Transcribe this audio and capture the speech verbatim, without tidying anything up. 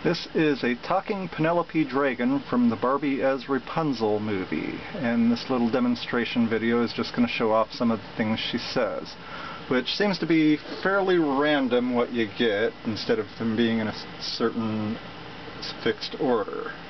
This is a talking Penelope Dragon from the Barbie as Rapunzel movie, and this little demonstration video is just going to show off some of the things she says, which seems to be fairly random what you get instead of them being in a certain fixed order.